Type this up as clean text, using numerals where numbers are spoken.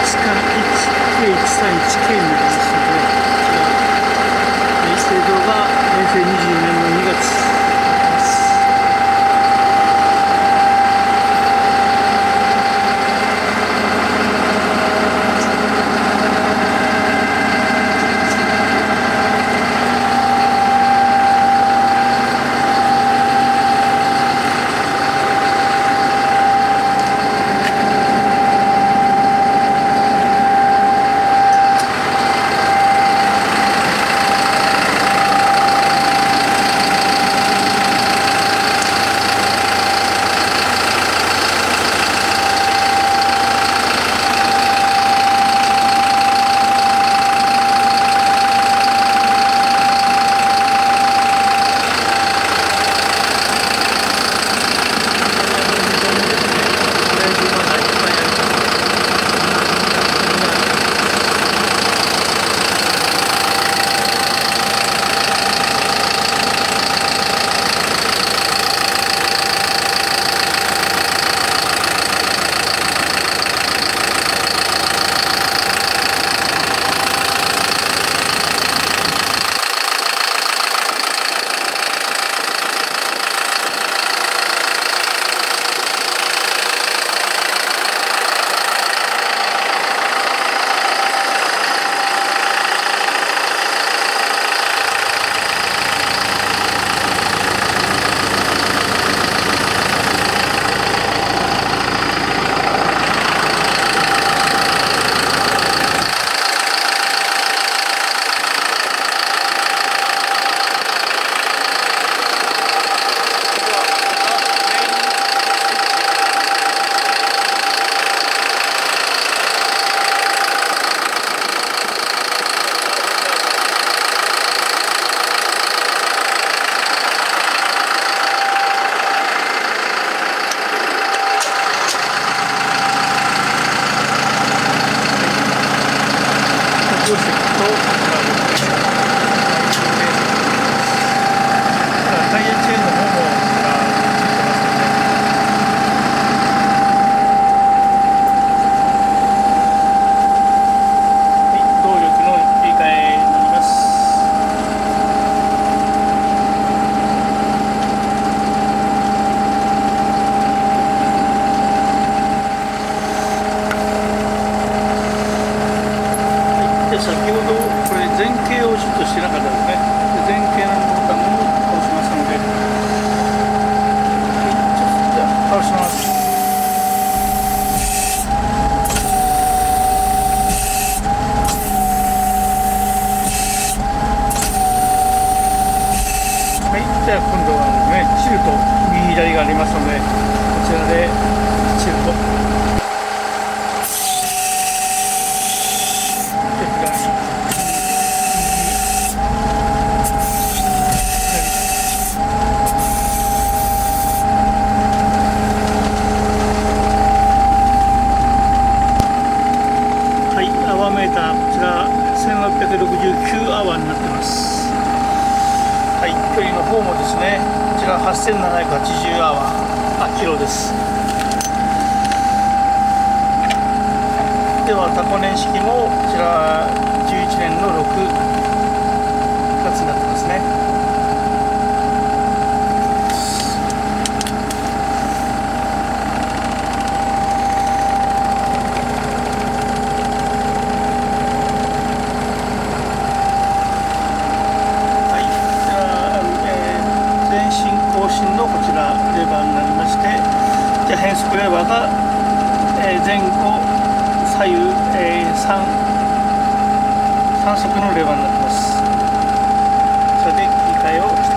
から 1K131K になりますので、こちら制度が平成24年の2月。先ほどこれ前傾をちょっとしてなかったですね。前傾のボタンを押しますので、じゃあ倒します。はい、じゃあ今度はね、チルト右左がありますので、こちらでチルト。メーター、こちら1669アワーになってます。はい、距離の方もですね、こちら8780アワー、キロです。ではタコ年式もこちら11年の6月になってますね。こちらレバーになりまして、じゃあ変速レバーが前後左右3速のレバーになってます。それで切り替えをして